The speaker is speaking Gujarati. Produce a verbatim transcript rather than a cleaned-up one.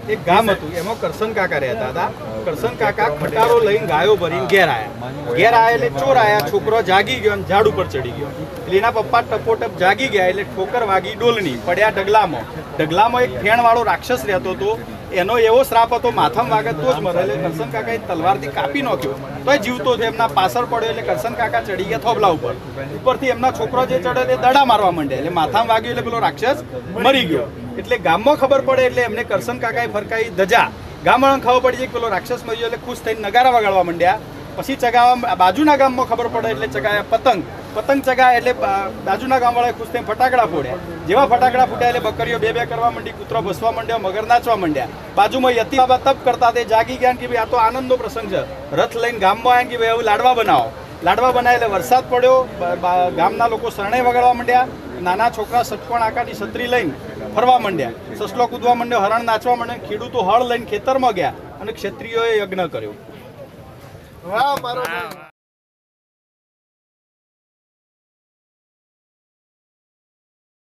એક ગામ હતું, એમાં કરશન કાકા રહેતા હતા. કરશન કાકા ખટારો લઈને ગાયો ભરીને ઘેર આવ્યા. ઘેર આવ્યા એટલે ચોર આવ્યા, છોકરો જાગી ગયો અને ઝાડ ઉપર ચડી ગયો. એટલે એના પપ્પા ટપોટપ જાગી ગયા એટલે ઠોકર વાગી ડોલની, પડ્યા ઢગલામાં. ઢગલામાં એક ફેણ વાળો રાક્ષસ રહેતો હતો, એનો એવો શ્રાપ હતો માથામાં વાગે તો જ મરે. એટલે કરશન કાકાએ તલવારથી કાપી નાખ્યો તોય જીવતો છે. એમના પાછળ પડ્યો એટલે કરશન કાકા ચડી ગયા થોબલા ઉપર. ઉપરથી એમના છોકરો જે ચડે તે દડા મારવા માંડ્યા. એટલે માથામાં વાગ્યું એટલે પેલો રાક્ષસ મરી ગયો. એટલે ગામમાં ખબર પડે એટલે એમને કરશન કાકાએ ફરકાઈ ધજા. ગામવાળાને ખબર પડી જાય કે પેલો રાક્ષસ મરી ગયો એટલે ખુશ થઈને નગારા વગાડવા માંડ્યા. પછી ચગાવવા બાજુના ગામમાં ખબર પડે એટલે ચગાયા પતંગ. પતંગ ચગાય એટલે બાજુના ગામવાળાએ ખુશ થઈને ફટાકડા ફોડ્યા. જેવા ફટાકડા ફૂટ્યા એટલે બકરીઓ બે બે કરવા માંડી, કૂતરો ભસવા માંડ્યો, મગર નાચવા માંડ્યા. બાજુમાં યતી બાબા તપ કરતા તે જાગી ગયા કે ભાઈ આ તો આનંદનો પ્રસંગ છે. રથ લઈને ગામમાં આવ્યા કે ભાઈ હવે લાડવા બનાવો. લાડવા બનાવે એટલે વરસાદ પડ્યો, ગામના લોકો શરણાઈ વગાડવા માંડ્યા. નાના છોકરા સટકોણ આકારની છત્રી લઈને ફરવા માંડ્યા. સસલો કૂદવા માંડ્યો, હરણ નાચવા માંડ્યા. ખેડૂતો હળ લઈને ખેતરમાં ગયા અને ક્ષત્રિયોએ યજ્ઞ કર્યો. વાહ મારો